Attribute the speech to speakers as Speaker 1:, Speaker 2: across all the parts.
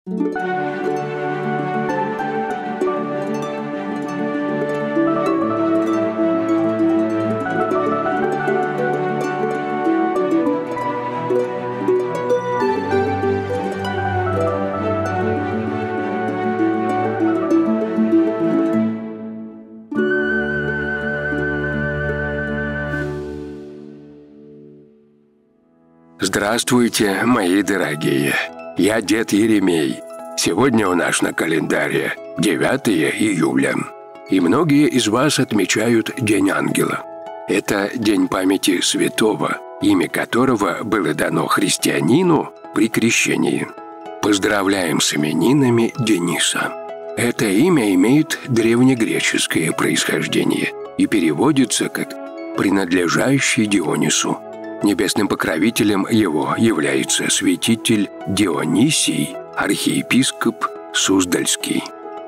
Speaker 1: Здравствуйте, мои дорогие! Я дед Еремей. Сегодня у нас на календаре 9 июля. И многие из вас отмечают День Ангела. Это день памяти святого, имя которого было дано христианину при крещении. Поздравляем с именинами Дениса. Это имя имеет древнегреческое происхождение и переводится как «принадлежащий Дионису». Небесным покровителем его является святитель Дионисий, архиепископ Суздальский.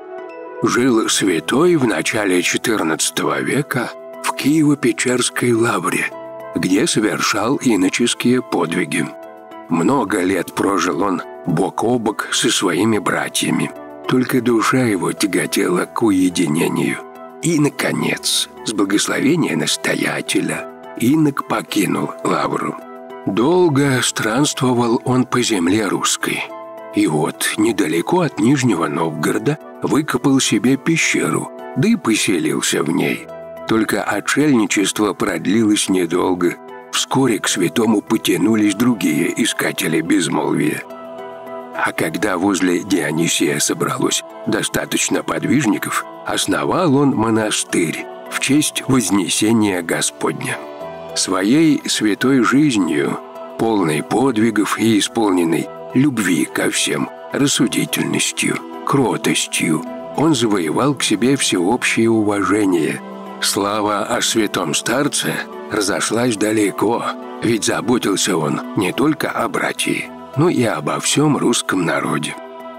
Speaker 1: Жил святой в начале XIV века в Киево-Печерской лавре, где совершал иноческие подвиги. Много лет прожил он бок о бок со своими братьями, только душа его тяготела к уединению. И, наконец, с благословения настоятеля, инок покинул лавру. Долго странствовал он по земле русской. И вот, недалеко от Нижнего Новгорода выкопал себе пещеру, да и поселился в ней. Только отшельничество продлилось недолго. Вскоре к святому потянулись другие искатели безмолвия. А когда возле Дионисия собралось достаточно подвижников, основал он монастырь в честь Вознесения Господня. Своей святой жизнью, полной подвигов и исполненной любви ко всем, рассудительностью, кротостью, он завоевал к себе всеобщее уважение. Слава о святом старце разошлась далеко, ведь заботился он не только о братьях, но и обо всем русском народе.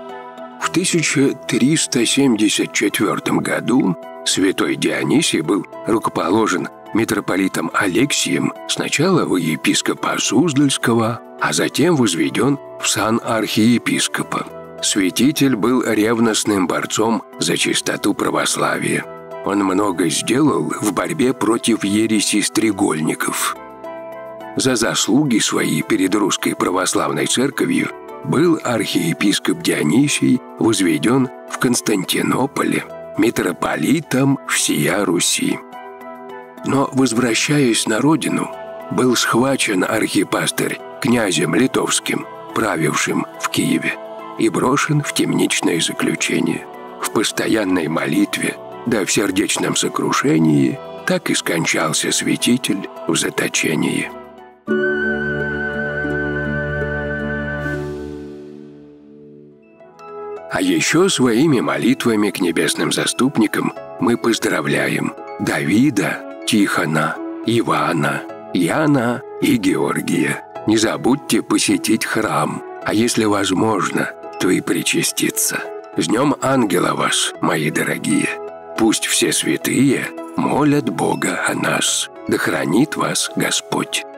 Speaker 1: В 1374 году святой Дионисий был рукоположен митрополитом Алексием сначала во епископа Суздальского, а затем возведен в сан архиепископа. Святитель был ревностным борцом за чистоту православия. Он много сделал в борьбе против ереси стрегольников. За заслуги свои перед русской православной церковью был архиепископ Дионисий возведен в Константинополе митрополитом всея Руси. Но, возвращаясь на родину, был схвачен архипастырь князем Литовским, правившим в Киеве, и брошен в темничное заключение. В постоянной молитве, да в сердечном сокрушении, так и скончался святитель в заточении. А еще своими молитвами к небесным заступникам мы поздравляем Давида, Тихона, Ивана, Яна и Георгия. Не забудьте посетить храм, а если возможно, то и причаститься. С Днем Ангела вас, мои дорогие! Пусть все святые молят Бога о нас. Да хранит вас Господь!